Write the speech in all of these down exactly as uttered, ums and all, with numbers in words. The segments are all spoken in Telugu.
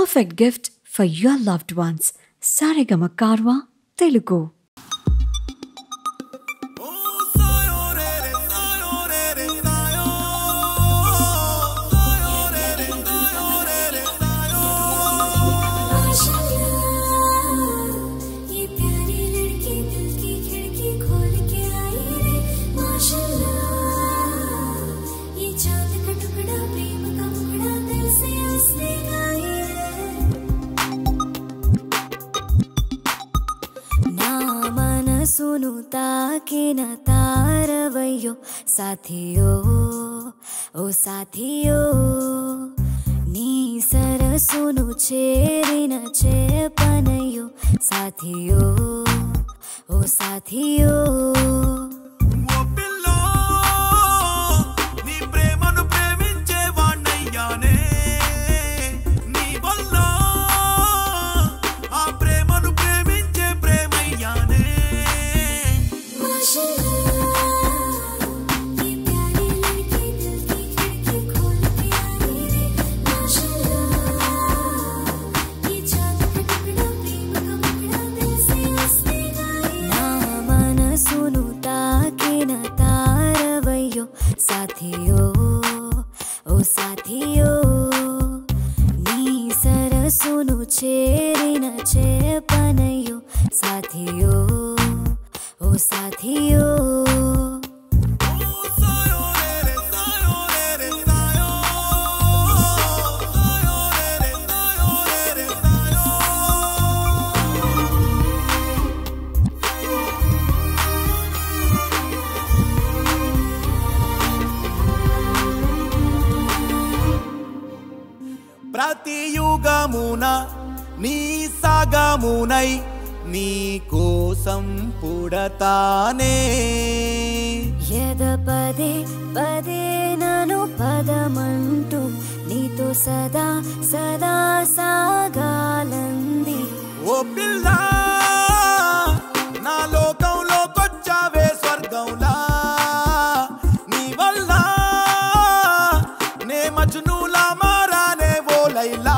perfect gift for your loved ones. Saregama Karwa Telugu. सुनु ताकिन तारवयो साथियो ओ साथियो नी सरसुनु चेरिन चेपनयो साथियो ओ साथियो साथियो ओ साथियो नी सरसुनु चेरिन चेपनयो साथियो ओ साथियो ప్రతి యుగమున నీ సాగమునై నీ కోసం పుడతానే యద పదే పదే నను పదమంటూ నీతో సదా సదా సాగాలంది ఓ పిల్ల నా లోకంలోకొచ్చావే స్వర్గంలా నీ వల్ల నే మజ్నూలా लैला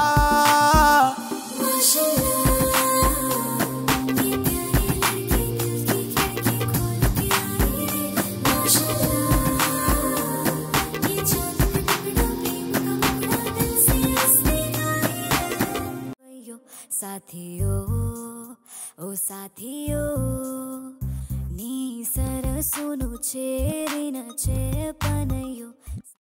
साथियो ओ साथियो नी सरसुनु चेरिन चेपनयो